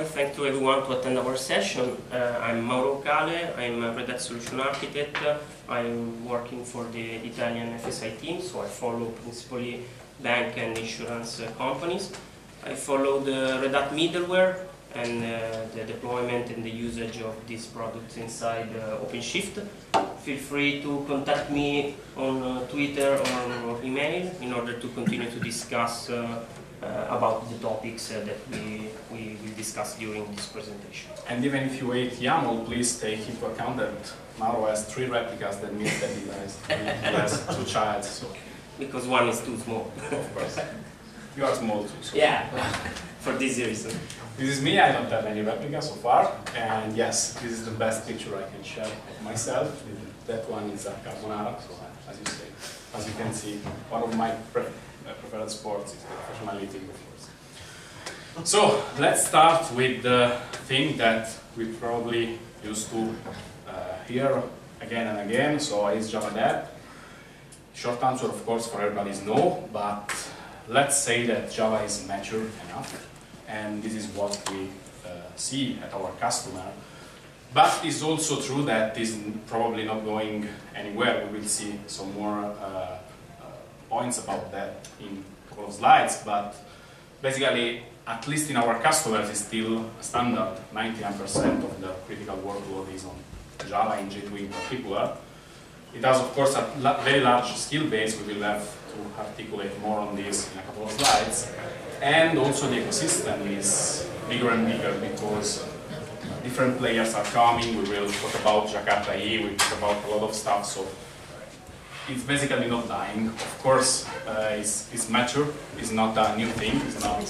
Hi, thanks to everyone to attend our session. I'm Mauro Vocale, I'm a Red Hat Solution Architect. I'm working for the Italian FSI team, so I follow principally bank and insurance companies. I follow the Red Hat middleware and the deployment and the usage of these products inside OpenShift. Feel free to contact me on Twitter or email in order to continue to discuss about the topics that we will discuss during this presentation. And even if you hate YAML, please take into account that Mauro has 3 replicas, that means that he has 2 childs. So. Because one is too small. Of course. You are small too. So. Yeah, for this reason. This is me, I don't have any replicas so far. And yes, this is the best picture I can share of myself. That one is a carbonara, so as you can see, one of my preferred sports is the professional eating, of course. So let's start with the thing that we probably used to hear again and again. So is Java dead? Short answer, of course, for everybody is no, but let's say that Java is mature enough, and this is what we see at our customer. But it's also true that it's probably not going anywhere. We will see some more points about that in a couple of slides, but basically, at least in our customers, it's still standard. 99% of the critical workload is on Java and J2E in particular. It has, of course, a very large skill base. We will have to articulate more on this in a couple of slides. And also the ecosystem is bigger and bigger because different players are coming. We will talk about Jakarta E, we talk about a lot of stuff. So it's basically not dying. Of course, it's mature. It's not a new thing. It's not,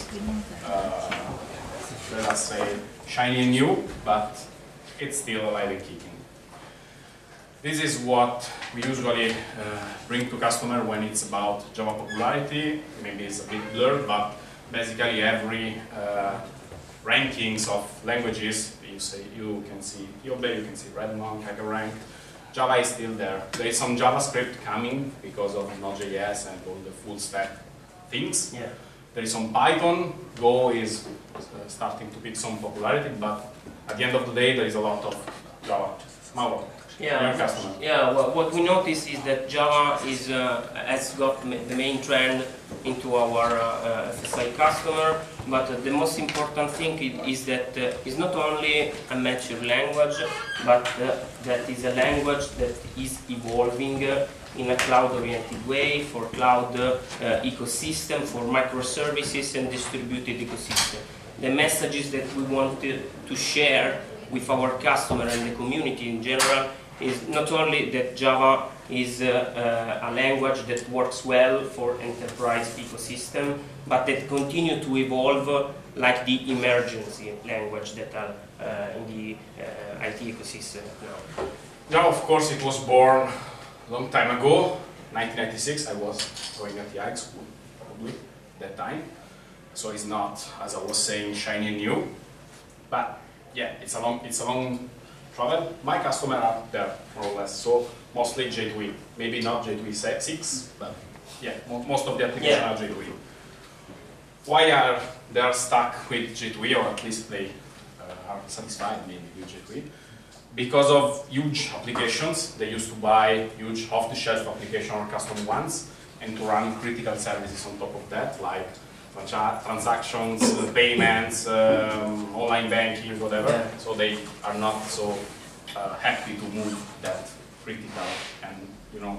let us say, shiny and new, but it's still alive and kicking. This is what we usually bring to customer when it's about Java popularity. Maybe it's a bit blurred, but basically every rankings of languages, you can see Yobe, you can see Redmond, HackerRank. Java is still there. There is some JavaScript coming because of Node.js and all the full stack things. Yeah. There is some Python. Go is starting to pick some popularity, but at the end of the day, there is a lot of Java. Mauro, your customer. Yeah. Well, what we notice is that Java has got the main trend into our FSI customer, but the most important thing is that it's not only a mature language, but that is a language that is evolving in a cloud-oriented way for cloud ecosystem, for microservices and distributed ecosystem. The messages that we want to share with our customer and the community in general is not only that Java is a language that works well for enterprise ecosystem, but that continue to evolve like the emergency language that are in the IT ecosystem now. Java, of course, it was born a long time ago, 1996. I was going at the high school, probably, that time. So it's not, as I was saying, shiny and new. But yeah, it's a long travel. My customer are there, more or less. So mostly J2E. Maybe not J2E 6, but yeah, most of the applications are J2E. Why are they stuck with J2E, or at least they are satisfied maybe with J2E? Because of huge applications. They used to buy huge off-the-shelf application or custom ones, and to run critical services on top of that, like transactions, payments, online banking, whatever. Yeah. So they are not so happy to move that critical and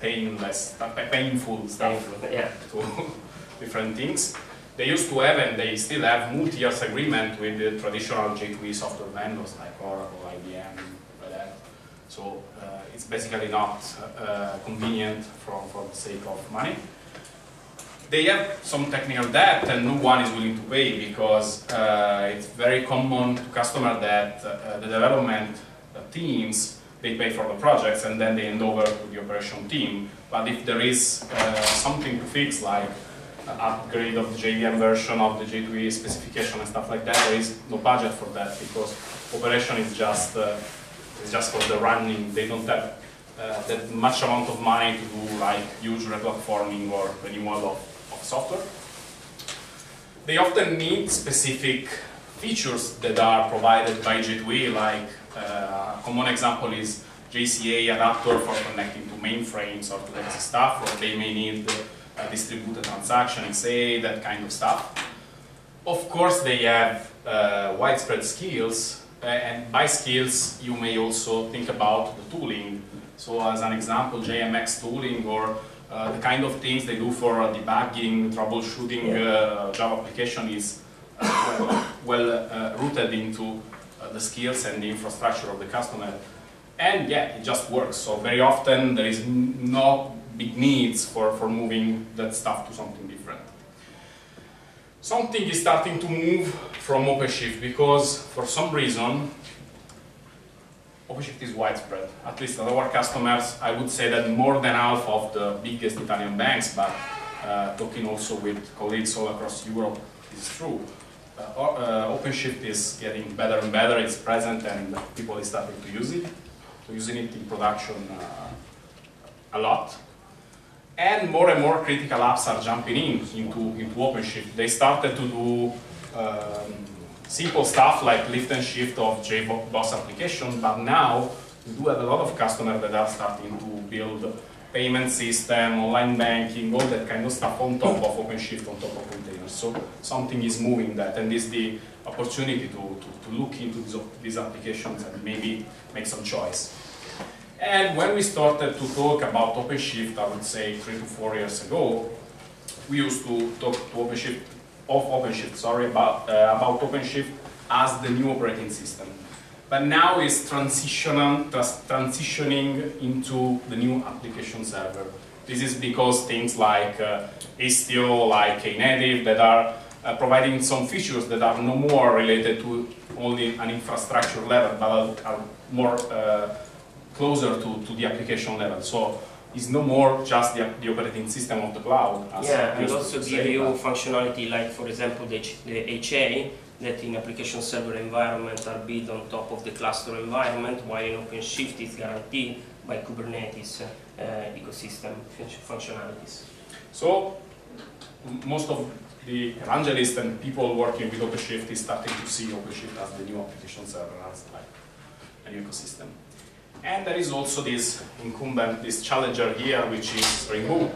painful stuff to different things. They used to have, and they still have, multi-year agreement with the traditional J2E software vendors like Oracle, IBM, like that. So it's basically not convenient for the sake of money. They have some technical debt, and no one is willing to pay because it's very common to customers that the development teams, they pay for the projects and then they hand over to the operation team. But if there is something to fix, like upgrade of the JVM version of the J2E specification and stuff like that, there is no budget for that because operation is just for the running. They don't have that much amount of money to do like huge replatforming or renewal of software. They often need specific features that are provided by J2E, like a common example is JCA adapter for connecting to mainframes or to legacy stuff, or they may need a distributed transaction, XA, that kind of stuff. Of course, they have widespread skills, and by skills, you may also think about the tooling. So as an example, JMX tooling, or the kind of things they do for debugging, troubleshooting Java application is well rooted into the skills and the infrastructure of the customer. And yeah, it just works. So very often there is no big needs for moving that stuff to something different. Something is starting to move from OpenShift because for some reason OpenShift is widespread. At least at our customers, I would say that more than half of the biggest Italian banks, but talking also with colleagues all across Europe, is true. OpenShift is getting better and better. It's present and people are starting to use it. So using it in production a lot. And more critical apps are jumping into OpenShift. They started to do simple stuff like lift and shift of JBoss application, but now we do have a lot of customers that are starting to build payment system, online banking, all that kind of stuff on top of OpenShift, on top of containers. So something is moving that, and this is the opportunity to look into these applications and maybe make some choice. And when we started to talk about OpenShift, I would say 3 to 4 years ago, we used to talk to OpenShift about OpenShift as the new operating system. But now it's transitioning into the new application server. This is because things like Istio, like Knative, that are providing some features that are no more related to only an infrastructure level, but are more closer to the application level. So it's no more just the operating system of the cloud. Yeah, and also give you functionality like, for example, the HA, that in application server environment are built on top of the cluster environment, while in OpenShift is guaranteed by Kubernetes ecosystem functionalities. So most of the evangelists and people working with OpenShift is starting to see OpenShift as the new application server, as like a new ecosystem. And there is also this incumbent, this challenger here, which is Spring Boot.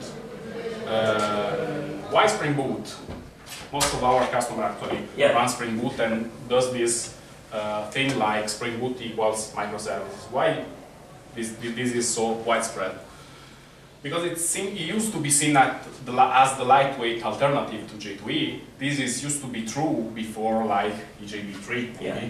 Why Spring Boot? Most of our customers actually run Spring Boot and does this thing like Spring Boot equals microservices. Why this is so widespread? Because it used to be seen as the lightweight alternative to J2E. This used to be true before like EJB3 maybe.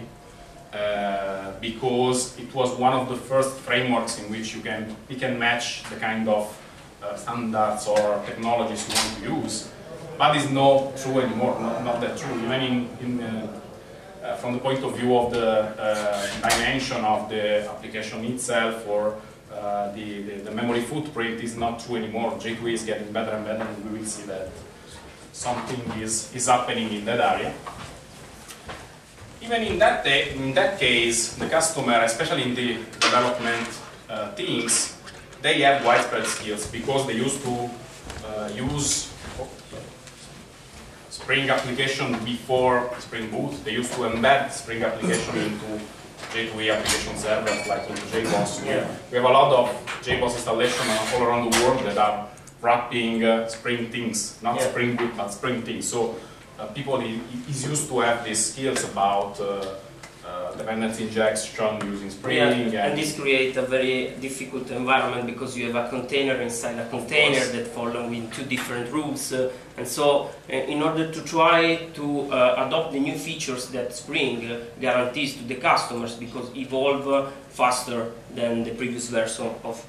Because it was one of the first frameworks in which you can match the kind of standards or technologies you want to use. But it's not true anymore, not that true. Even from the point of view of the dimension of the application itself, or the memory footprint is not true anymore. J2E is getting better and better, and we will see that something is happening in that area. Even in that case, the customer, especially in the development teams, they have widespread skills because they used to use Spring application before Spring Boot. They used to embed Spring application into J2E application servers, like into JBoss. We have a lot of JBoss installation all around the world that are wrapping Spring things, not Spring Boot, but Spring things. So people is used to have these skills about dependency injection using Spring. And this creates a very difficult environment because you have a container inside a container that follow in two different rules. And so in order to try to adopt the new features that Spring guarantees to the customers, because evolve faster than the previous version of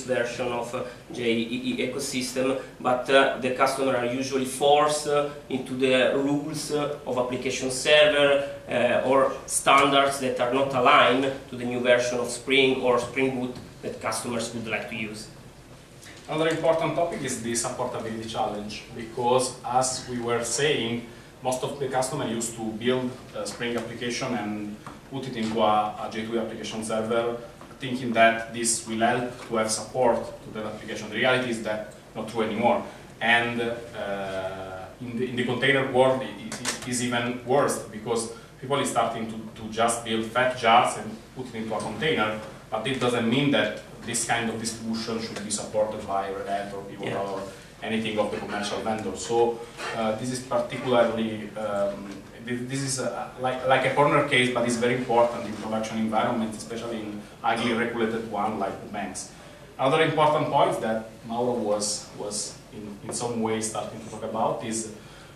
JEE ecosystem, but the customer are usually forced into the rules of application server or standards that are not aligned to the new version of Spring or Spring Boot that customers would like to use. Another important topic is the supportability challenge, because as we were saying, most of the customers used to build a Spring application and put it into a J2E application server, thinking that this will help to have support to that application. The reality is that not true anymore. And in the container world, it is even worse, because people are starting to just build fat jars and put it into a container, but it doesn't mean that this kind of distribution should be supported by Red Hat or Pivotal or anything of the commercial vendors. So this is particularly, this is like a corner case, but it's very important in production environments, especially in highly regulated one like the banks. Another important point that Mauro was in some way starting to talk about is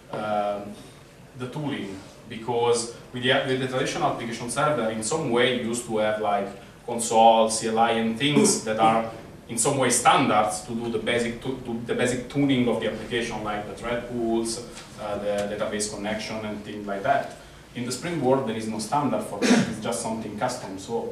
the tooling, because with the traditional application server, in some way used to have like console, CLI, and things that are in some way standards to do the basic tuning of the application, like the thread pools, the database connection, and things like that. In the Spring world, there is no standard for that. It's just something custom. So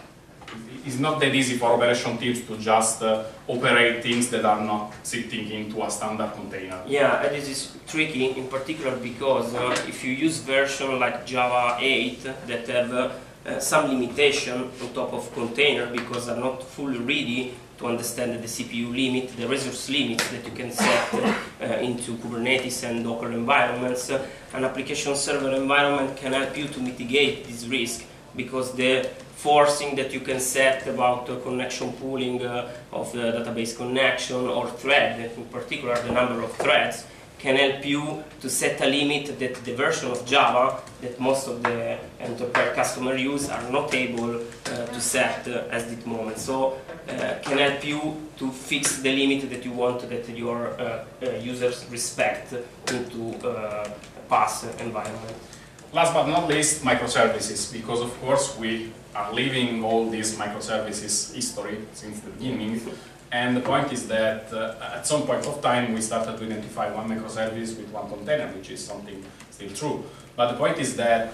it's not that easy for operation teams to just operate things that are not sitting into a standard container. Yeah, and this is tricky in particular because if you use version like Java 8 that have some limitation on top of container because are not fully ready to understand the CPU limit, the resource limits that you can set into Kubernetes and Docker environments, an application server environment can help you to mitigate this risk because the forcing that you can set about connection pooling of the database connection or thread, in particular the number of threads, can help you to set a limit that the version of Java that most of the enterprise customers use are not able to set at this moment. So can help you to fix the limit that you want that your users respect into a PaaS environment. Last but not least, microservices, because of course we are living all this microservices history since the beginning. And the point is that at some point of time we started to identify one microservice with one container, which is something still true. But the point is that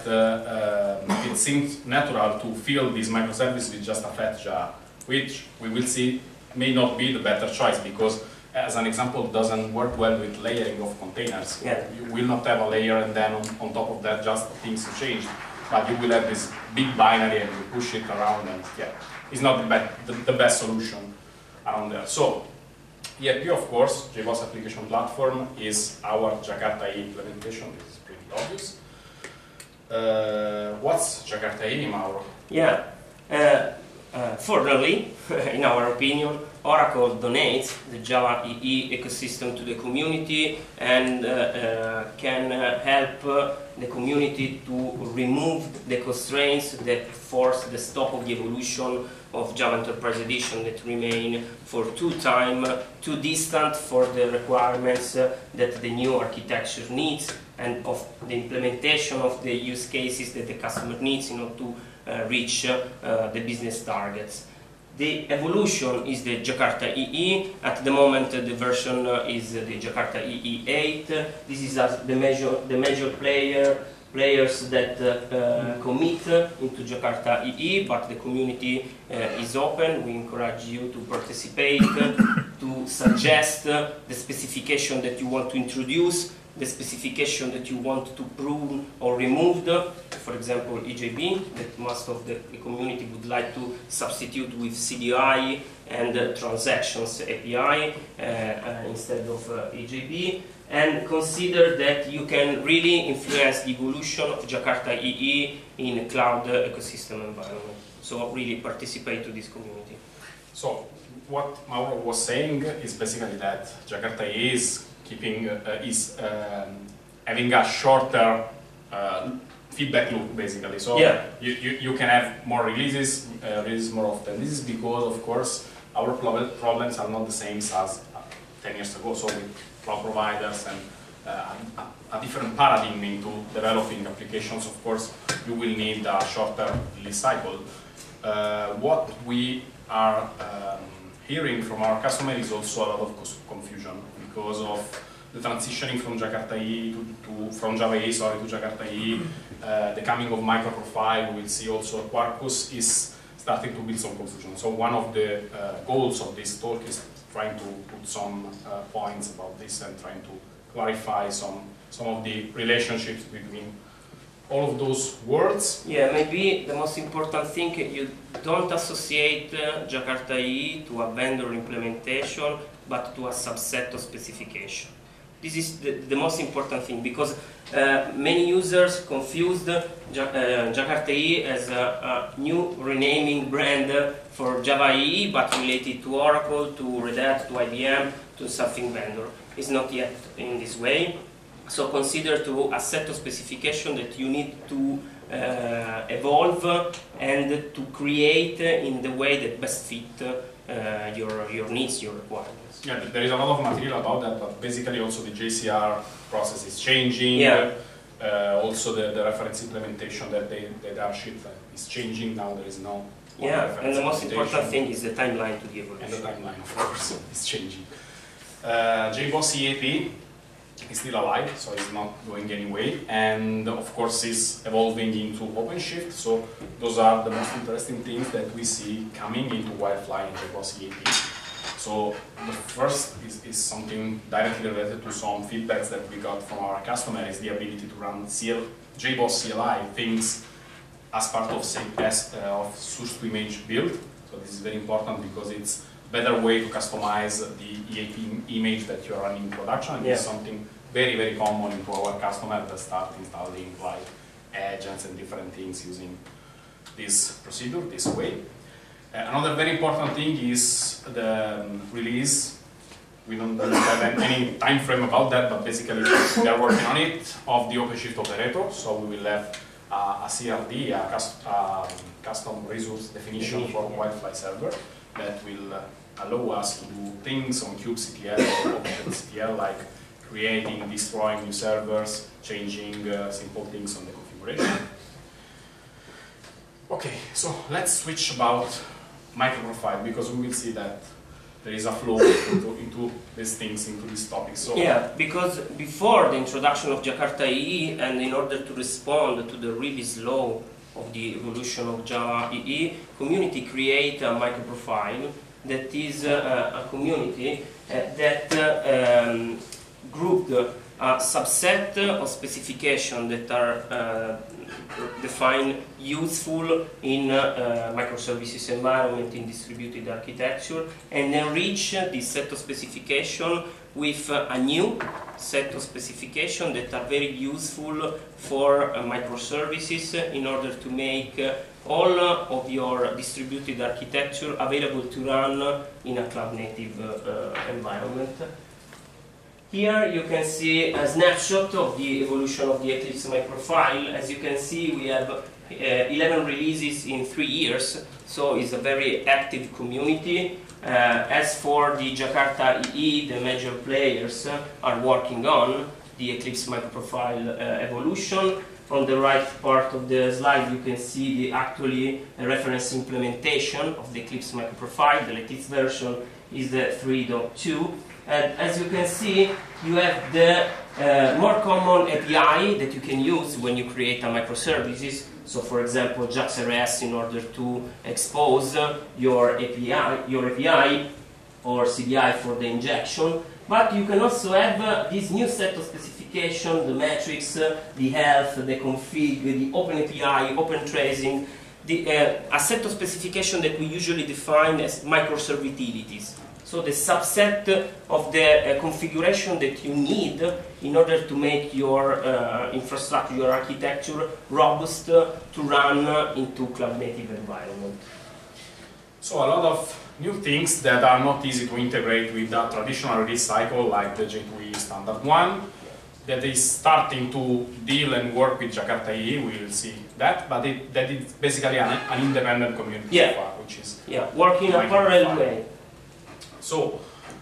it seemed natural to fill this microservice with just a fat jar, which we will see may not be the better choice because, as an example, doesn't work well with layering of containers. Yeah. You will not have a layer and then on top of that just things change. But you will have this big binary and you push it around and yeah, it's not the best solution around there. So, EIP, of course, JBoss application platform is our Jakarta EE implementation. This is pretty obvious. What's Jakarta EE, Mauro? Yeah. Fortunately, in our opinion, Oracle donates the Java EE ecosystem to the community and can help the community to remove the constraints that force the stop of the evolution of Java Enterprise Edition that remain for too distant for the requirements that the new architecture needs and of the implementation of the use cases that the customer needs in order to reach the business targets. The evolution is the Jakarta EE. At the moment, the version is the Jakarta EE 8. This is the major players that commit into Jakarta EE, but the community is open. We encourage you to participate, to suggest the specification that you want to introduce, the specification that you want to prune or remove, for example, EJB, that most of the community would like to substitute with CDI and transactions API instead of EJB, and consider that you can really influence the evolution of Jakarta EE in a cloud ecosystem environment. So really participate to this community. So what Mauro was saying is basically that Jakarta EE is having a shorter feedback loop, basically. So yeah, you can have more releases more often. This is because, of course, our problems are not the same as 10 years ago. So with cloud providers and a different paradigm into developing applications, of course, you will need a shorter release cycle. What we are hearing from our customer is also a lot of confusion because of the transitioning from Jakarta EE from Java EE, to Jakarta EE, the coming of microprofile. We will see also Quarkus is starting to build some confusion. So one of the goals of this talk is trying to put some points about this and trying to clarify some of the relationships between all of those words. Yeah, maybe the most important thing, you don't associate Jakarta EE to a vendor implementation, but to a subset of specification. This is the most important thing, because many users confused Jakarta EE as a new renaming brand for Java EE, but related to Oracle, to Red Hat, to IBM, to something vendor. It's not yet in this way. So consider to a set of specification that you need to evolve and to create in the way that best fit your needs, your requirements. Yeah, there is a lot of material about that, but basically also the JCR process is changing. Yeah. Also the reference implementation that they are shipped is changing. Now there is no yeah, and the most important thing is the timeline to the evolution. And the timeline, of course, is changing. JBoss EAP is still alive, so it's not going anyway, and of course is evolving into OpenShift. So those are the most interesting things that we see coming into Wildfly and JBoss EAP. So the first is something directly related to some feedbacks that we got from our customer, is the ability to run JBoss CLI things as part of source to image build. So this is very important because it's a better way to customize the EAP image that you're running in production. And it's something very, very common into our customer that start installing like agents and different things using this procedure, this way. Another very important thing is the release. We don't have any time frame about that, but basically we are working on it, of the OpenShift operator. So we will have a CRD, a custom resource definition for Wildfly server that will allow us to do things on kubectl or OpenShift like creating, destroying new servers, changing simple things on the configuration. Okay, so let's switch about microprofile, because we will see that there is a flow into these things, into these topics. So yeah, because before the introduction of Jakarta EE, and in order to respond to the release law of the evolution of Java EE, community create a microprofile that is a community that grouped a subset of specifications that are defined useful in microservices environment, in distributed architecture, and enrich this set of specifications with a new set of specifications that are very useful for microservices in order to make all of your distributed architecture available to run in a cloud-native environment. Here you can see a snapshot of the evolution of the Eclipse microprofile. As you can see, we have 11 releases in 3 years, so it's a very active community. As for the Jakarta EE, the major players are working on the Eclipse microprofile evolution. On the right part of the slide, you can see the actually reference implementation of the Eclipse microprofile. The latest version is the 3.2. And as you can see, you have the more common API that you can use when you create a microservices. So, for example, JAX-RS in order to expose your API or CDI for the injection. But you can also have this new set of specifications, the metrics, the health, the config, the open API, open tracing, a set of specifications that we usually define as microservitilities. So the subset of the configuration that you need in order to make your infrastructure, your architecture robust to run into cloud-native environment. So a lot of new things that are not easy to integrate with the traditional release cycle, like the J2EE standard one, that is starting to deal and work with Jakarta EE. We will see that, but that is basically an independent community so far, which is working in a parallel way. So,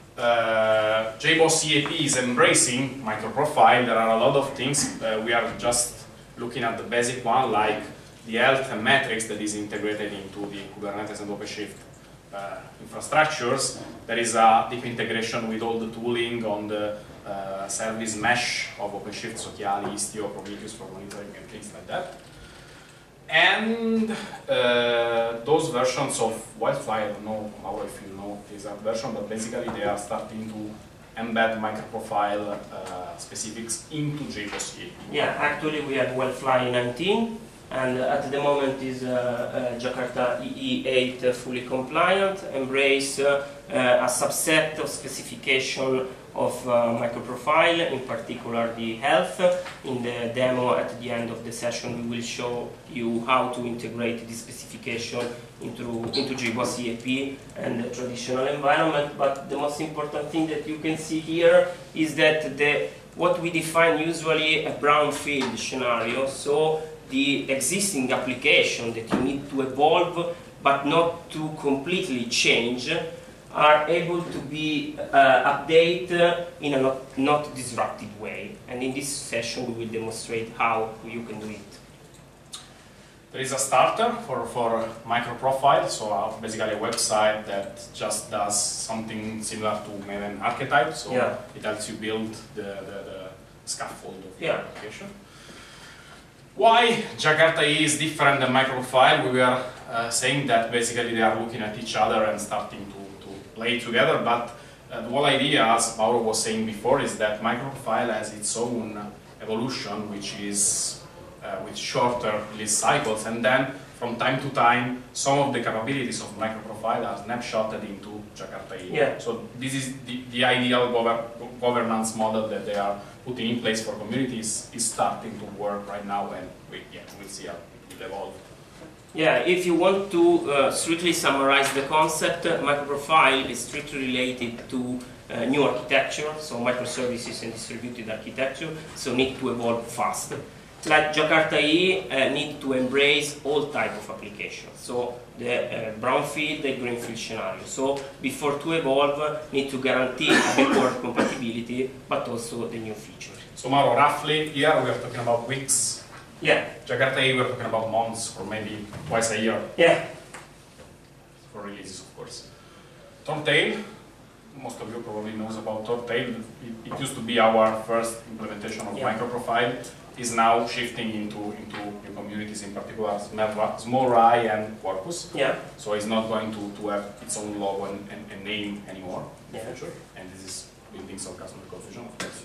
JBoss EAP is embracing microprofile. There are a lot of things. We are just looking at the basic one, like the health and metrics that is integrated into the Kubernetes and OpenShift infrastructures. There is a deep integration with all the tooling on the service mesh of OpenShift, so Chiali, Istio, Prometheus for monitoring and things like that. And those versions of Wildfly, I don't know, Mauro, if you know the exact version, but basically they are starting to embed microprofile specifics into JBoss EAP. Yeah, actually we have Wildfly 19, and at the moment is Jakarta EE8 fully compliant, embrace a subset of specification of microprofile, in particular the health. In the demo at the end of the session we will show you how to integrate this specification into JBoss EAP and the traditional environment. But the most important thing that you can see here is that what we define usually a brownfield scenario, so the existing application that you need to evolve but not to completely change, are able to be updated in a not disruptive way. And in this session we will demonstrate how you can do it. There is a starter for microprofile, so basically a website that just does something similar to maybe an archetype, so it helps you build the scaffold of your application. Why Jakarta EE is different than microprofile? We were saying that basically they are looking at each other and starting to play together, but the whole idea, as Mauro was saying before, is that microprofile has its own evolution, which is with shorter release cycles, and then from time to time some of the capabilities of microprofile are snapshotted into Jakarta EE. So this is the ideal governance model that they are putting in place for communities is starting to work right now, and we'll see how it will evolve. Yeah, if you want to strictly summarize the concept, microprofile is strictly related to new architecture, so microservices and distributed architecture, so need to evolve fast. Like Jakarta EE need to embrace all type of applications, so the brownfield, the greenfield scenario. So before to evolve, need to guarantee backward compatibility, but also the new features. So Mauro, roughly here we are talking about weeks. Yeah. Jakarta EE we're talking about months or maybe twice a year. Yeah. For releases, of course. Tortail, most of you probably knows about Tortail. It used to be our first implementation of microprofile. Is now shifting into new communities, in particular Small Rye and Quarkus. Yeah. So it's not going to have its own logo and name anymore in the future. And this is building some customer confusion, of course.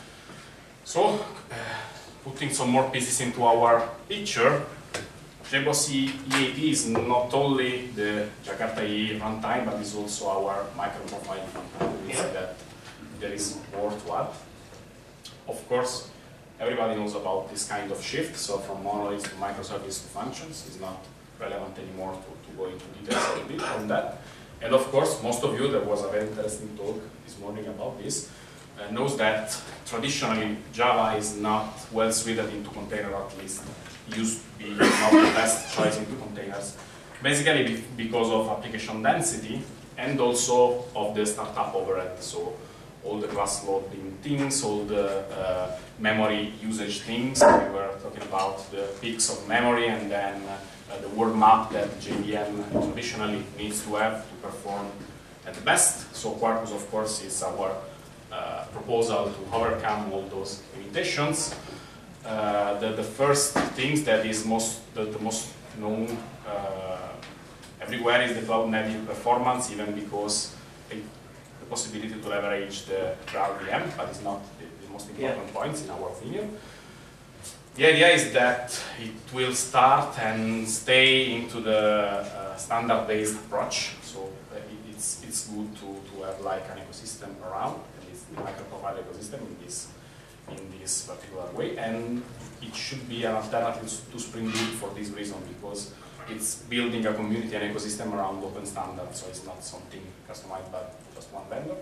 So, putting some more pieces into our picture, JBoss EAP is not only the Jakarta EE runtime, but is also our microprofile runtime. We see that there is more to add. Of course, everybody knows about this kind of shift, so from monoliths to microservices to functions is not relevant anymore to go into details a bit on that. And of course, most of you, there was a very interesting talk this morning about this, knows that traditionally Java is not well suited into container, at least used to be not the best choice into containers, basically because of application density and also of the startup overhead. So all the class loading things, all the memory usage things. We were talking about the peaks of memory and then the word map that JVM traditionally needs to have to perform at the best. So Quarkus, of course, is our proposal to overcome all those limitations. The first things that is the most known everywhere is the cloud native performance, even because the possibility to leverage the RVM, but it's not the most important points in our opinion. The idea is that it will start and stay into the standard-based approach. So it's good to have like an ecosystem around, and it's the microprofile ecosystem in this particular way, and it should be an alternative to Spring Boot for this reason, because it's building a community and ecosystem around open standards, so it's not something customized by just one vendor.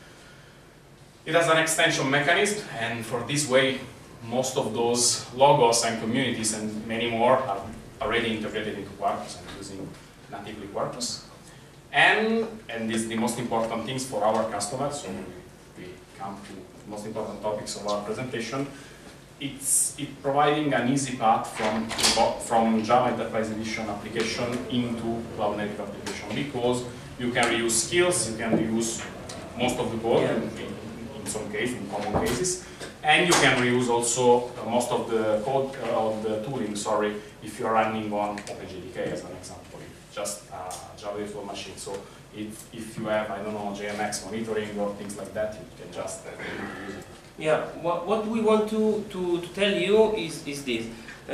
It has an extension mechanism, and for this way, most of those logos and communities and many more are already integrated into Quarkus and using natively Quarkus. And this is the most important things for our customers, so we come to the most important topics of our presentation. It's providing an easy path from Java Enterprise Edition application into cloud native application, because you can reuse skills, you can reuse most of the code in some cases, in common cases, and you can reuse also most of the code of the tooling, if you are running on OpenJDK as an example, just Java virtual machine. So if you have, I don't know, JMX monitoring or things like that, you can just use it. Yeah, what we want to tell you is this.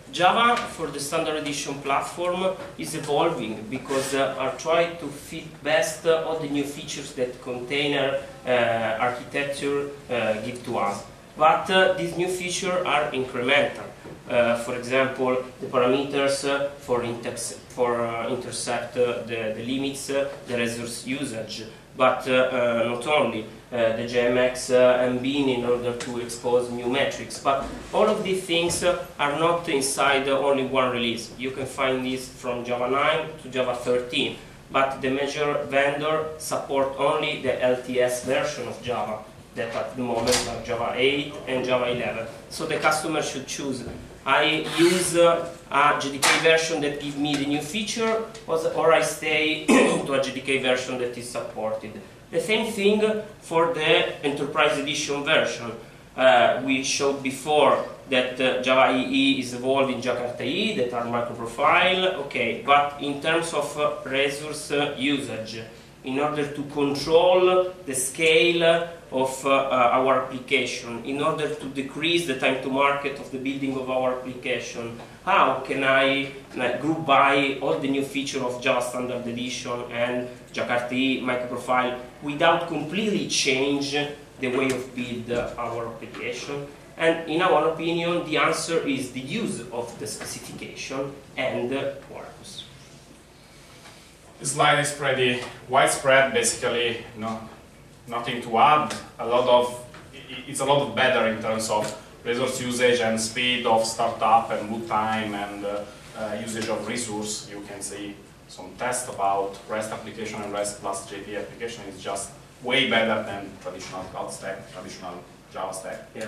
Java for the standard edition platform is evolving because are trying to fit best all the new features that container architecture give to us. But these new features are incremental. For example, the parameters for intercept the limits, the resource usage, but not only the JMX and bin in order to expose new metrics. But all of these things are not inside only one release. You can find this from Java 9 to Java 13, but the major vendor support only the LTS version of Java, that at the moment are Java 8 and Java 11. So the customer should choose. I use a JDK version that gives me the new feature, or I stay to a JDK version that is supported. The same thing for the Enterprise Edition version. We showed before that Java EE is evolved in Jakarta EE, that are microprofile, okay, but in terms of resource usage, in order to control the scale of our application, in order to decrease the time to market of the building of our application, how can I group by all the new features of Java Standard Edition and Jakarta EE microprofile without completely change the way of build our application? And in our opinion, the answer is the use of the specification and Quarkus. This slide is pretty widespread, basically, nothing to add. It's a lot better in terms of resource usage and speed of startup and boot time and usage of resource. You can see some tests about REST application and REST plus JPA application is just way better than traditional cloud stack, traditional Java stack. Yeah.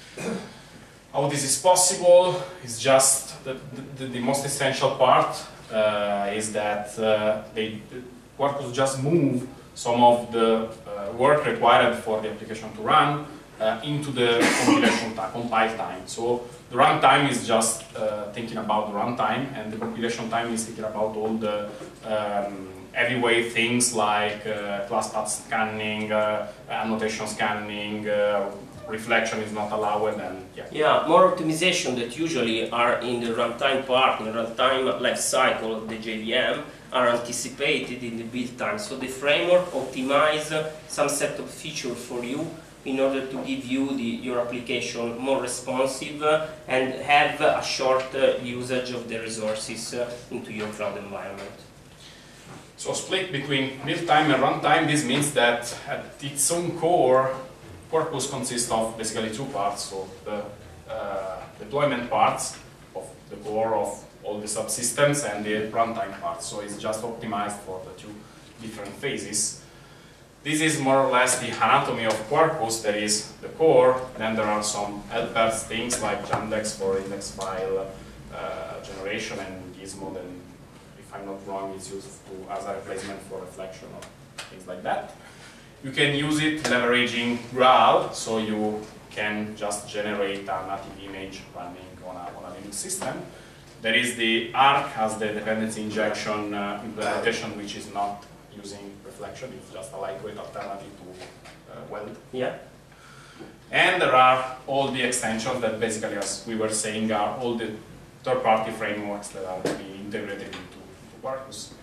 How this is possible is just the most essential part. Is that Quarkus just move some of the work required for the application to run into the compile time. So the runtime is just thinking about the runtime, and the compilation time is thinking about all the heavyweight things like class path scanning, annotation scanning, reflection is not allowed, and yeah, more optimization that usually are in the runtime part, in the runtime life cycle of the JVM, are anticipated in the build time. So the framework optimizes some set of features for you in order to give you your application more responsive and have a short usage of the resources into your cloud environment. So split between build time and runtime, this means that at its own core, Quarkus consists of basically two parts. So the deployment parts of the core of all the subsystems and the runtime part. So it's just optimized for the two different phases. This is more or less the anatomy of Quarkus. There is the core, then there are some helpers, things like Jandex for index file generation, and Gizmo, then, if I'm not wrong, it's used as a replacement for reflection or things like that. You can use it leveraging Graal, so you can just generate a native image running on a Linux system. There is the Arc as the dependency injection implementation, which is not using reflection, it's just a lightweight alternative to Weld. Yeah. And there are all the extensions that basically, as we were saying, are all the third-party frameworks that are being integrated into Quarkus.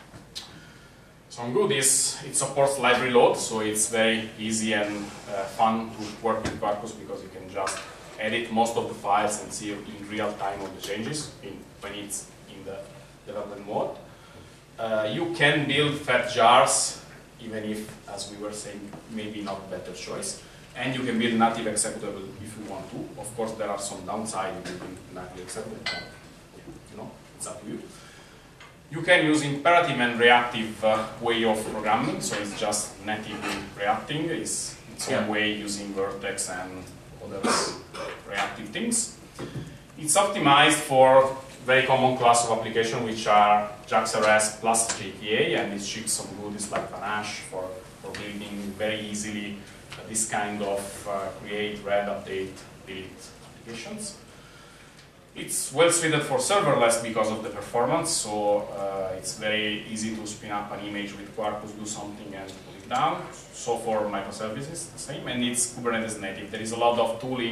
Some good is it supports library load, so it's very easy and fun to work with Quarkus because you can just edit most of the files and see in real time all the changes when it's in the development mode. You can build fat jars, even if, as we were saying, maybe not better choice. And you can build native executable if you want to. Of course, there are some downside in building native executable. It's up to you. You can use imperative and reactive way of programming, so it's just natively reacting. It's its own way using Vertex and other reactive things. It's optimized for very common class of application, which are JAX-RS plus JPA, and it ships some goodies like Panache for building very easily this kind of create, read, update, delete applications. It's well suited for serverless because of the performance, so it's very easy to spin up an image with Quarkus, do something and put it down. So for microservices, the same, and it's Kubernetes native. There is a lot of tooling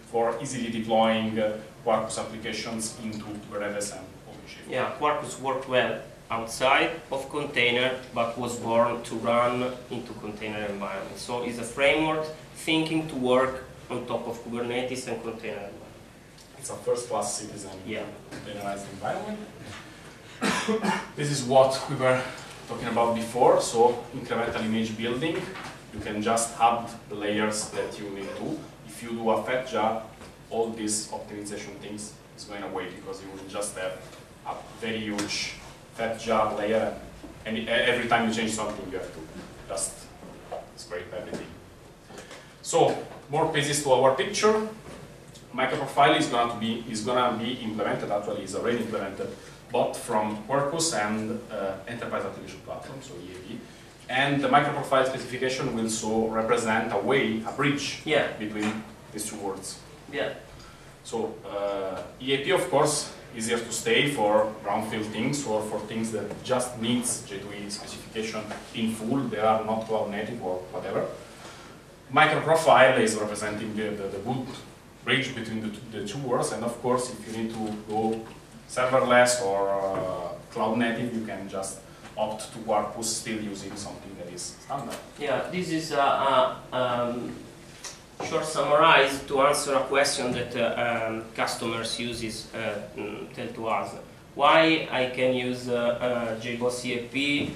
for easily deploying Quarkus applications into Kubernetes and OpenShift. Yeah, Quarkus worked well outside of container, but was born to run into container environment. So it's a framework thinking to work on top of Kubernetes and container environment. It's a first-class citizen Yeah. containerized environment. This is what we were talking about before. So incremental image building, you can just add the layers that you need to. If you do a fat job, all these optimization things is going away because you will just have a very huge fat job layer, and every time you change something, you have to just scrape everything. So more pieces to our picture. Microprofile is gonna be implemented. Actually, is already implemented, but from Quarkus and Enterprise Application Platform, so EAP. And the microprofile specification will so represent a bridge between these two words. Yeah. So EAP, of course, is here to stay for brownfield things or for things that just needs J2E specification in full. They are not cloud native or whatever. Microprofile is representing the good bridge between the two words. And of course, if you need to go serverless or cloud native, you can just opt to Quarkus still using something that is standard. Yeah, this is short summarize to answer a question that customers tell to us. Why I can use JBoss EAP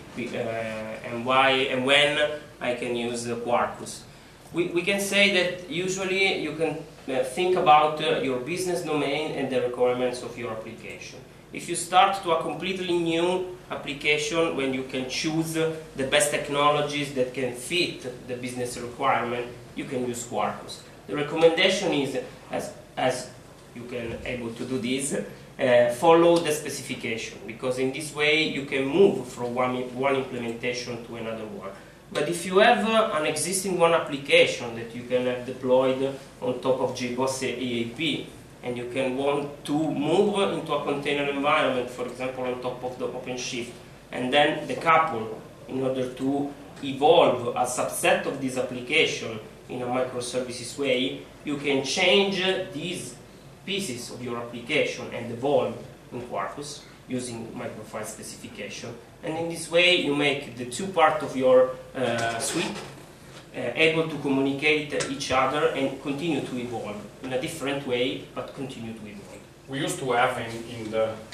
and when I can use Quarkus. We can say that usually you can think about your business domain and the requirements of your application. If you start to a completely new application when you can choose the best technologies that can fit the business requirement, you can use Quarkus. The recommendation is, as you can able to do this, follow the specification, because in this way you can move from one implementation to another one. But if you have an existing application that you can have deployed on top of JBoss EAP, and you can want to move into a container environment, for example, on top of the OpenShift, and then decouple in order to evolve a subset of this application in a microservices way, you can change these pieces of your application and evolve in Quarkus using microprofile specification. And in this way, you make the two parts of your suite able to communicate each other and continue to evolve in a different way, but continue to evolve. We used to have in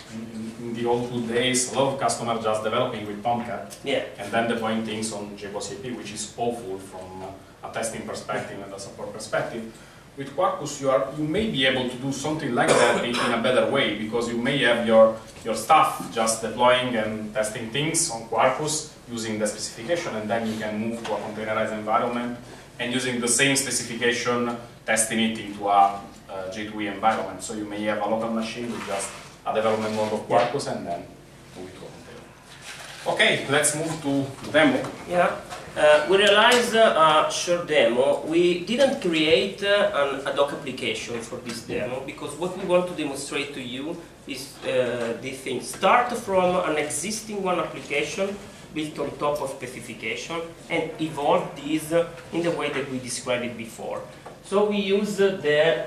the old good days a lot of customers just developing with Tomcat and then deploying things on JBoss EAP, which is awful from a testing perspective and a support perspective. With Quarkus, you may be able to do something like that in a better way, because you may have your staff just deploying and testing things on Quarkus using the specification, and then you can move to a containerized environment and using the same specification testing it into a J2E environment. So you may have a local machine with just a development mode of Quarkus and then move it to a container. Okay, let's move to the demo. Yeah. We realized a short demo. We didn't create an ad hoc application for this demo, because what we want to demonstrate to you is this thing. Start from an existing application built on top of specification and evolve this in the way that we described it before. So we use the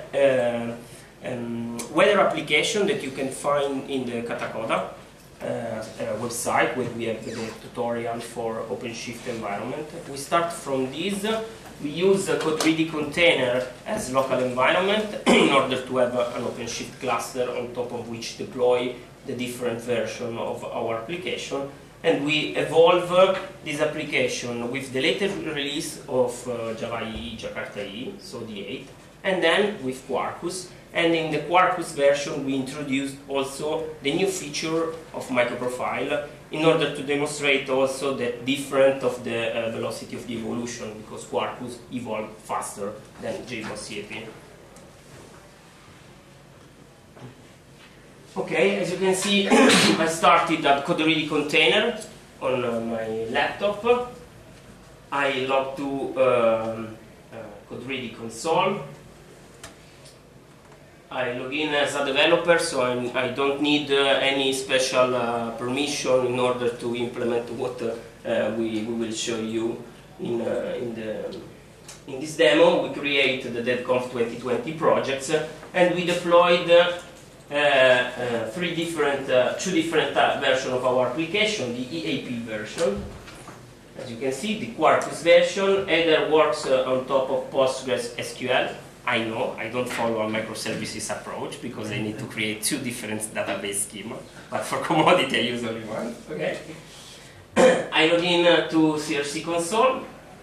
weather application that you can find in the Katacoda website, where we have the tutorial for OpenShift environment. We start from this. We use a code-ready container as local environment in order to have an OpenShift cluster on top of which deploy the different version of our application. And we evolve this application with the latest release of Java EE, Jakarta EE, so the 8, and then with Quarkus. And in the Quarkus version, we introduced also the new feature of microprofile in order to demonstrate also that different of the velocity of the evolution, because Quarkus evolved faster than JBoss EAP. Okay, as you can see, I started a code-ready container on my laptop. I log to code-ready console. I log in as a developer, so I don't need any special permission in order to implement what we will show you in the in this demo, we created the DevConf.CZ projects, and we deployed two different versions of our application. The EAP version, as you can see, the Quarkus version, either works on top of PostgreSQL. I know, I don't follow a microservices approach because I need to create two different database schemas, but for commodity I use only one. Okay. I log in to CRC console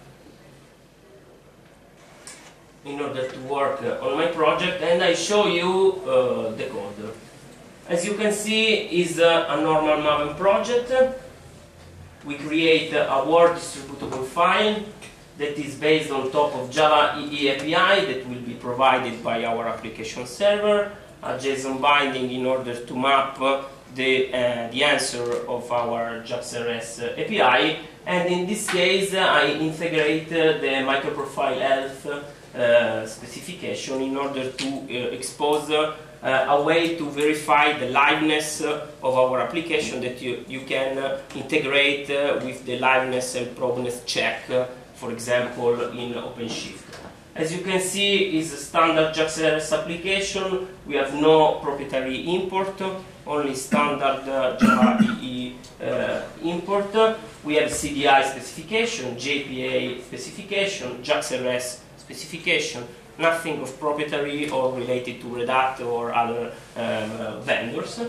in order to work on my project, and I show you the code. As you can see, is a normal Maven project. We create a Word distributable file that is based on top of Java EE API that will be provided by our application server, a JSON binding in order to map the answer of our JAX-RS API, and in this case I integrate the microprofile health specification in order to expose a way to verify the liveness of our application that you can integrate with the liveness and probeness check, for example, in OpenShift. As you can see, is a standard JAX-RS application. We have no proprietary import, only standard Java EE import. We have CDI specification, JPA specification, JAX-RS specification, nothing of proprietary or related to Red Hat or other vendors.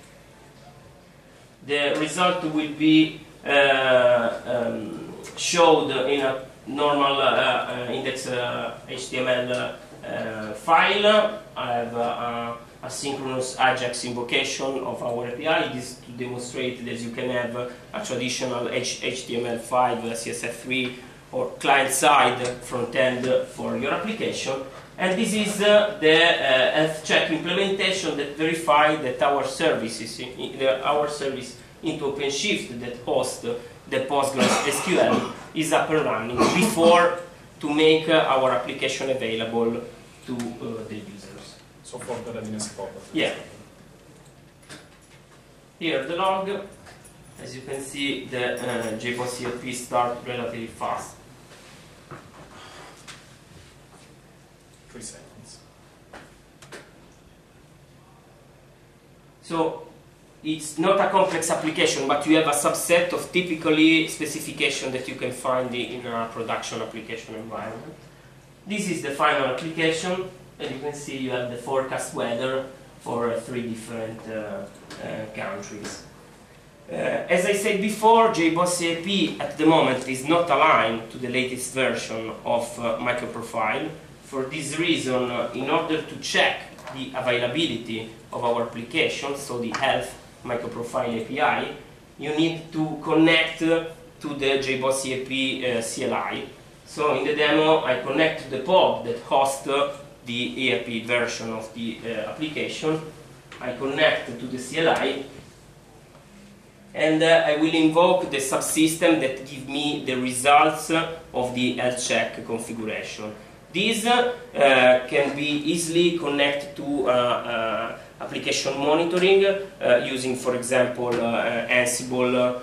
The result will be showed in a normal index HTML file. I have a asynchronous AJAX invocation of our API. This is to demonstrate that you can have a traditional HTML5, CSS3, or client-side front-end for your application. And this is the health check implementation that verifies that our services, our service into OpenShift that hosts the PostgreSQL is up and running before to make our application available to the users. So for the readiness property. Yeah. Here the log. As you can see, the JBoss ELP starts relatively fast. 3 seconds. So it's not a complex application, but you have a subset of typically specification that you can find in a production application environment. This is the final application, and you can see you have the forecast weather for 3 different countries. As I said before, JBoss EAP at the moment is not aligned to the latest version of microprofile. For this reason, in order to check the availability of our application, so the health microprofile API, you need to connect to the JBoss EAP CLI. So in the demo, I connect to the pod that hosts the EAP version of the application. I connect to the CLI, and I will invoke the subsystem that gives me the results of the health check configuration. This can be easily connected to application monitoring using, for example, Ansible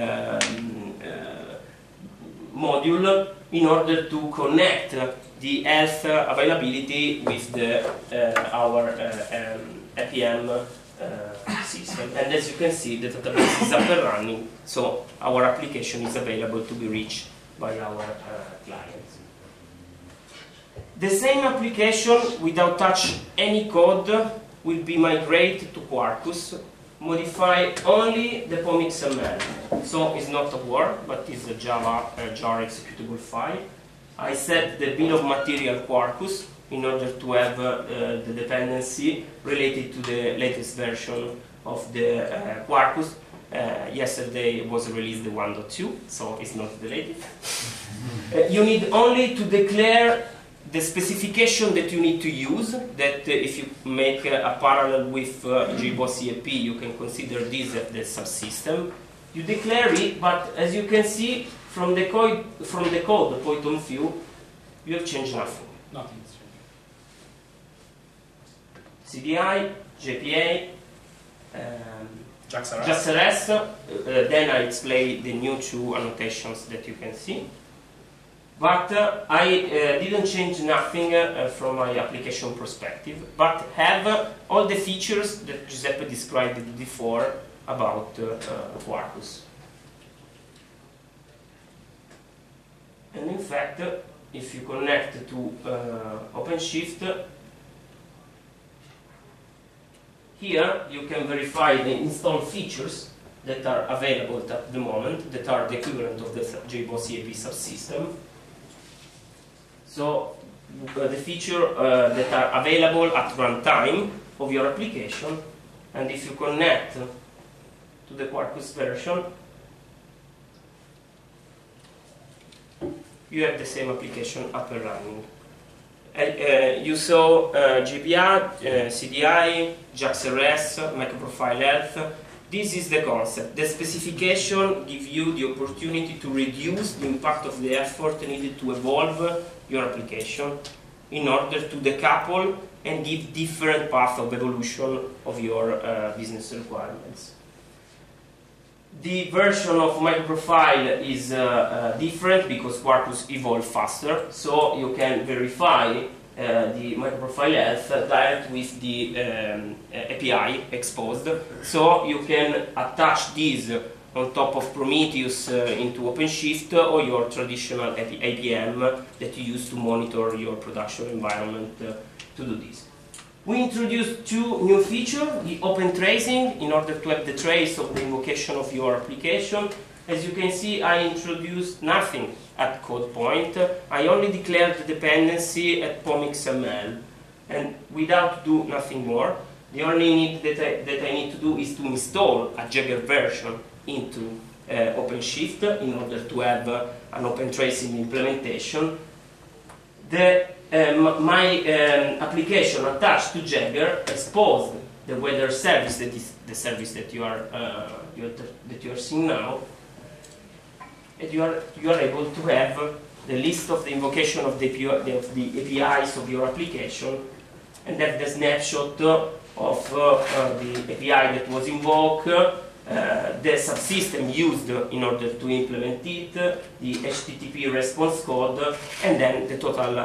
module in order to connect the health availability with our APM system. And as you can see, the database is up and running, so our application is available to be reached by our clients. The same application, without touch any code, will be migrated to Quarkus, modify only the POM XML. So it's not a Word, but it's a Java jar executable file. I set the bill of material Quarkus in order to have the dependency related to the latest version of the Quarkus. Yesterday was released the 1.2, so it's not the latest. You need only to declare the specification that you need to use, that if you make a parallel with JBoss EAP, you can consider this as the subsystem. You declare it, but as you can see from the code, the point of view, you have changed nothing. Nothing's changed. CDI, JPA, JAX-RS. JAX-RS, then I explain the new 2 annotations that you can see. But I didn't change nothing from my application perspective, but have all the features that Giuseppe described before about Quarkus. And in fact, if you connect to OpenShift, here you can verify the installed features that are available at the moment, that are the equivalent of the JBoss EAP subsystem. So the features that are available at runtime of your application, and if you connect to the Quarkus version, you have the same application up and running. You saw GPR, CDI, JAX-RS, microprofile health. This is the concept. The specification gives you the opportunity to reduce the impact of the effort needed to evolve your application in order to decouple and give different paths of evolution of your business requirements. The version of microprofile is different because Quarkus evolved faster, so you can verify the microprofile health direct with the API exposed. So you can attach this on top of Prometheus into OpenShift or your traditional APM that you use to monitor your production environment to do this. We introduced two new features, the open tracing, in order to have the trace of the invocation of your application. As you can see, I introduced nothing at code point. I only declared the dependency at POM.XML, and without do nothing more. The only need that I need to do is to install a Jagger version into OpenShift in order to have an open tracing implementation. My application attached to Jagger exposed the weather service, that is the service that you are seeing now, and you are able to have the list of the invocation of the APIs of your application, and have the snapshot of the API that was invoked, the subsystem used in order to implement it, the HTTP response code, and then the total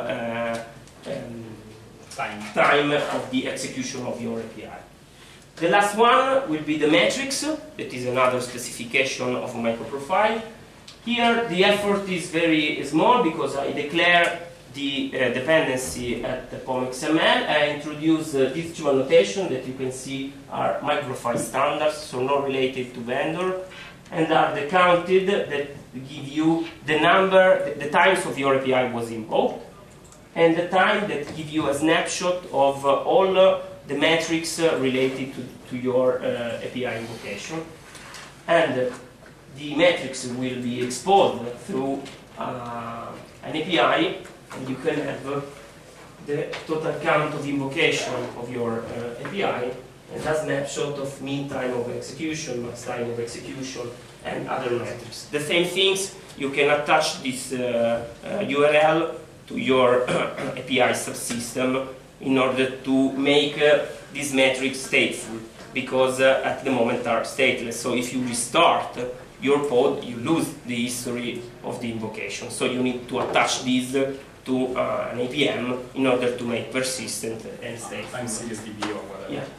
time of the execution of your API. The last one will be the metrics. That is another specification of a microprofile. Here the effort is very small because I declare the dependency at the POM.XML. I introduce textual notation that you can see are microprofile standards, so not related to vendor, and are the counted that give you the number, the times of your API was invoked, and the time that give you a snapshot of all the metrics related to your API invocation. And the metrics will be exposed through an API, and you can have the total count of invocation of your API, and a snapshot of mean time of execution, max time of execution, and other metrics. The same things, you can attach this URL to your API subsystem in order to make these metrics stateful, because at the moment are stateless. So if you restart your pod, you lose the history of the invocation. So you need to attach this to an APM in order to make persistent and stateful. Time CSDB or whatever. Yeah.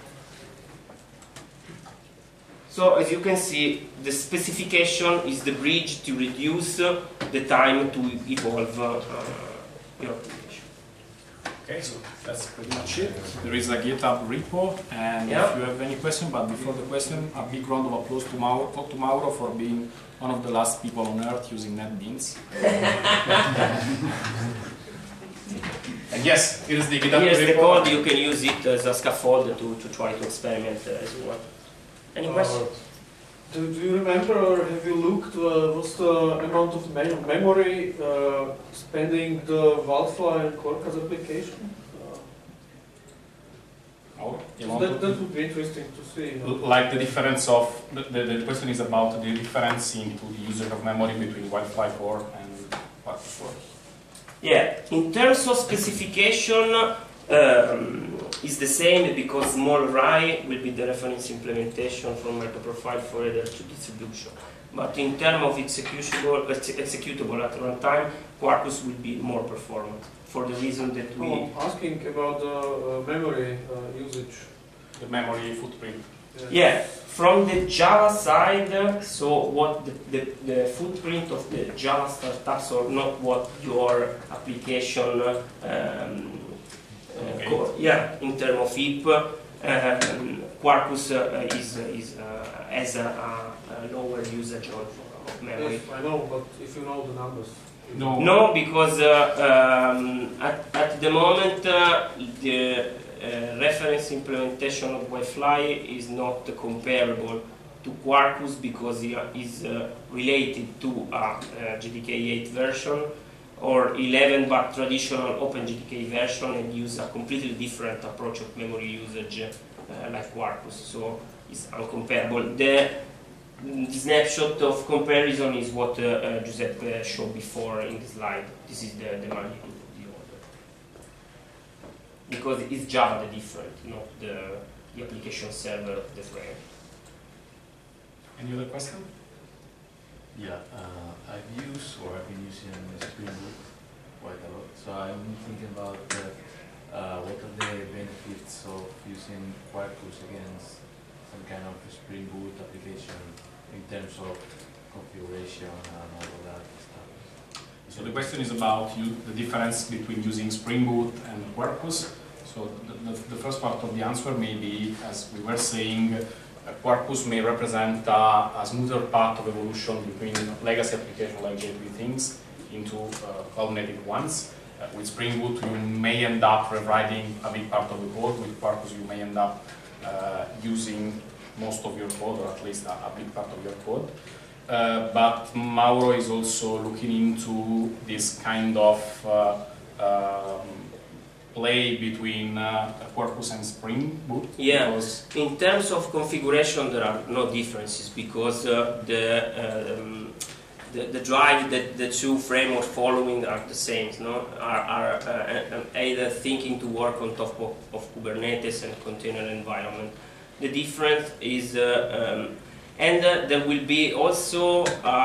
So as you can see, the specification is the bridge to reduce the time to evolve your application. Okay, so that's pretty much it. There is a GitHub repo, and if you have any question, but before the question, a big round of applause to Mauro for being one of the last people on earth using NetBeans. And yes, here is the GitHub repo. Here's the code, you can use it as a scaffold to try to experiment as you want. Any questions? Do you remember, or have you looked, what's the amount of memory spending the Valfa and Quarkus application? That would be interesting to see. Like the difference of, the question is about the difference into the usage of memory between Wildfly Core and Quarkus Core. Yeah, in terms of specification, is the same because small array will be the reference implementation from microprofile for header to distribution. But in terms of executable at runtime, Quarkus will be more performant for the reason that we... I'm asking about the memory usage. The memory footprint. Yeah, from the Java side, so what the footprint of the Java startups, or not what your application, in terms of heap, Quarkus has a lower usage of memory. Yes, I know, but if you know the numbers. No, because at the moment the reference implementation of Wi-Fi is not comparable to Quarkus because it is related to a JDK 8 version or 11, but traditional OpenJDK version, and use a completely different approach of memory usage like Quarkus. So it's uncomparable. The snapshot of comparison is what Giuseppe showed before in the slide. This is the magnitude of the order. Because it's Java the different, not the application server of the frame. Any other question? Yeah, I've been using Spring Boot quite a lot. So I'm thinking about what are the benefits of using Quarkus against some kind of Spring Boot application in terms of configuration and all of that stuff. So the question is about the difference between using Spring Boot and Quarkus. So the first part of the answer may be, as we were saying, Quarkus may represent a smoother path of evolution between legacy applications like gateway things into cloud native ones. With Spring Boot, you may end up rewriting a big part of the code. With Quarkus, you may end up using most of your code, or at least a big part of your code. But Mauro is also looking into this kind of play between Quarkus and Spring Boot. Yeah, in terms of configuration there are no differences because the drive that the two frameworks following are the same, no? are either thinking to work on top of Kubernetes and container environment. The difference is, and there will be also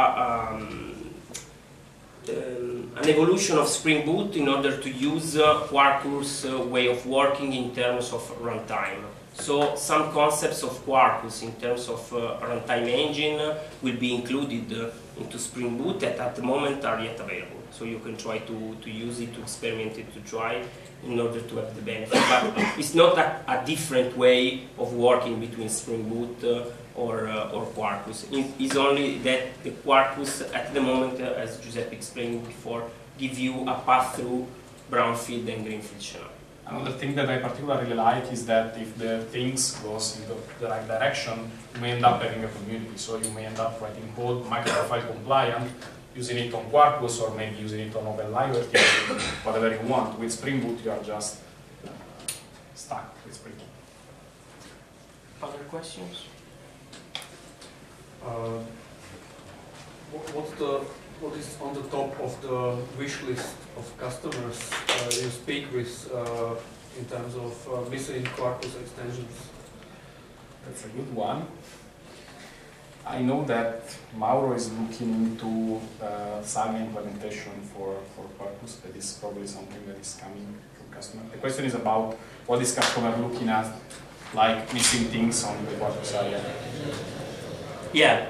an evolution of Spring Boot in order to use Quarkus' way of working in terms of runtime. So some concepts of Quarkus in terms of runtime engine will be included into Spring Boot that at the moment are yet available. So you can try to use it, to experiment it, to try in order to have the benefit. But it's not a different way of working between Spring Boot or Quarkus. It's only that the Quarkus at the moment, as Giuseppe explained before, give you a path through brownfield and greenfield channel. Another thing that I particularly like is that if the things goes in the right direction, you may end up having a community. So you may end up writing code microprofile compliant, using it on Quarkus or maybe using it on OpenLibrary, whatever you want. With Spring Boot, you are just stuck with Spring Boot. Other questions? What is on the top of the wish list of customers you speak with in terms of missing Quarkus extensions? That's a good one. I know that Mauro is looking into Saga implementation for Quarkus. That is probably something that is coming from customer. The question is about what is customer looking at, like missing things on the Quarkus Saga. Yeah,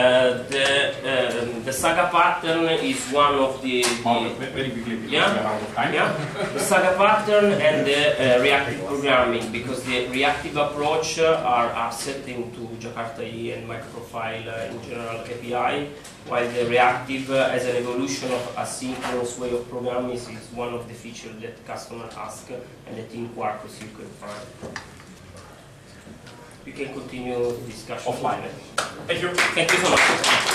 the Saga pattern is one of the very quickly, because we are out of time. Yeah, the Saga pattern and the reactive programming, because the reactive approach are set into Jakarta E and microprofile in general API, while the reactive as an evolution of asynchronous way of programming is one of the features that customer ask and that in Quarkus you can find. We can continue the discussion offline. Thank you. Thank you so much.